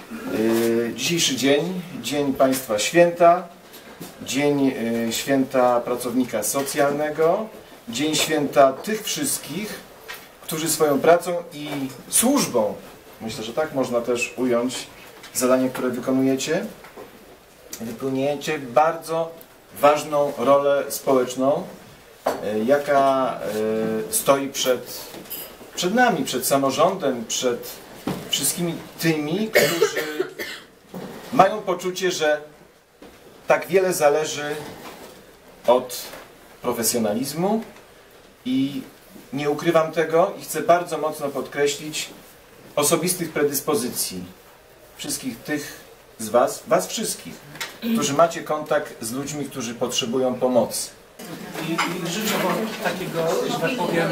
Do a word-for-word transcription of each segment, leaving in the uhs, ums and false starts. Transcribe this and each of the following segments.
Dzisiejszy dzień, Dzień Państwa Święta, Dzień Święta Pracownika Socjalnego, Dzień Święta tych wszystkich, którzy swoją pracą i służbą, myślę, że tak można też ująć zadanie, które wykonujecie, wykonujecie bardzo ważną rolę społeczną, jaka stoi przed, przed nami, przed samorządem, przed wszystkimi tymi, którzy mają poczucie, że tak wiele zależy od profesjonalizmu i nie ukrywam tego i chcę bardzo mocno podkreślić osobistych predyspozycji wszystkich tych z Was, Was wszystkich, którzy macie kontakt z ludźmi, którzy potrzebują pomocy. I, i życzę Wam takiego, że tak powiem,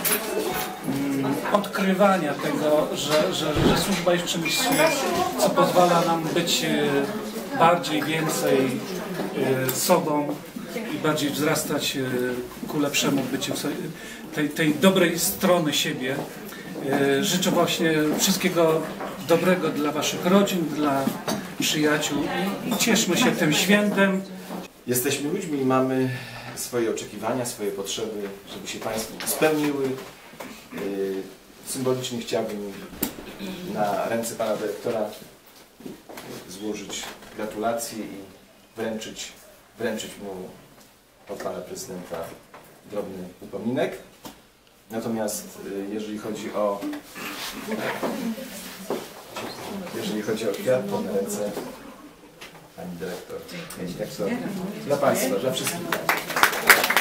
odkrywania tego, że, że, że służba jest czymś, co pozwala nam być bardziej, więcej sobą i bardziej wzrastać ku lepszemu byciu tej, tej dobrej strony siebie. Życzę właśnie wszystkiego dobrego dla Waszych rodzin, dla przyjaciół i, i cieszmy się tym świętem. Jesteśmy ludźmi i mamy swoje oczekiwania, swoje potrzeby, żeby się Państwu spełniły. Symbolicznie chciałbym na ręce Pana Dyrektora złożyć gratulacje i wręczyć, wręczyć mu od Pana Prezydenta drobny upominek. Natomiast jeżeli chodzi o jeżeli chodzi o kwiat, to na ręce Pani Dyrektor. Dla Państwa, dla wszystkich.